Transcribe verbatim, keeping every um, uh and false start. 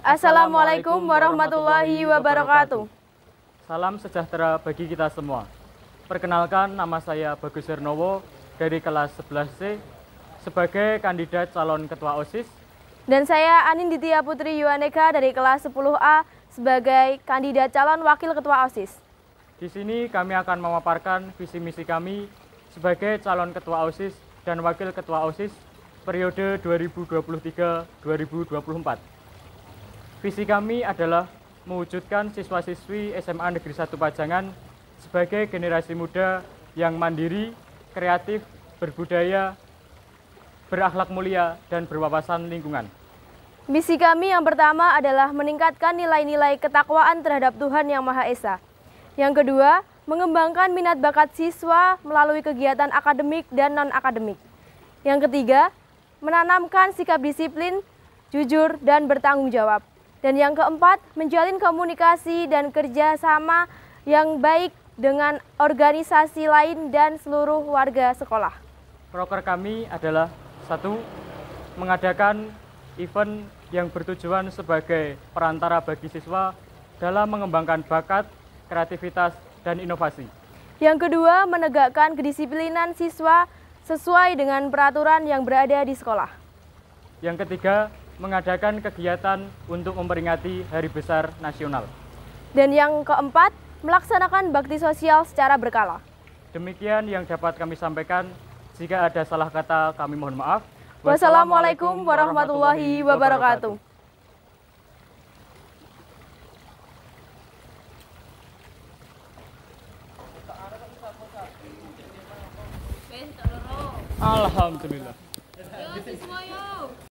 Assalamualaikum warahmatullahi wabarakatuh. Salam sejahtera bagi kita semua. Perkenalkan, nama saya Bagus Hernowo dari kelas sebelas C sebagai kandidat calon ketua OSIS. Dan saya Aninditya Putri Yuwaneka dari kelas sepuluh A sebagai kandidat calon wakil ketua OSIS. Di sini kami akan memaparkan visi misi kami sebagai calon ketua OSIS dan wakil ketua OSIS periode dua ribu dua puluh tiga sampai dua ribu dua puluh empat. Visi kami adalah mewujudkan siswa-siswi S M A Negeri satu Pajangan sebagai generasi muda yang mandiri, kreatif, berbudaya, berakhlak mulia, dan berwawasan lingkungan. Misi kami yang pertama adalah meningkatkan nilai-nilai ketakwaan terhadap Tuhan Yang Maha Esa. Yang kedua, mengembangkan minat bakat siswa melalui kegiatan akademik dan non-akademik. Yang ketiga, menanamkan sikap disiplin, jujur, dan bertanggung jawab. Dan yang keempat, menjalin komunikasi dan kerjasama yang baik dengan organisasi lain dan seluruh warga sekolah. Proker kami adalah satu, mengadakan event yang bertujuan sebagai perantara bagi siswa dalam mengembangkan bakat, kreativitas, dan inovasi. Yang kedua, menegakkan kedisiplinan siswa sesuai dengan peraturan yang berada di sekolah. Yang ketiga, mengadakan kegiatan untuk memperingati Hari Besar Nasional. Dan yang keempat, melaksanakan bakti sosial secara berkala. Demikian yang dapat kami sampaikan. Jika ada salah kata, kami mohon maaf. Wassalamualaikum warahmatullahi wabarakatuh. Alhamdulillah. Yo, siswa yo.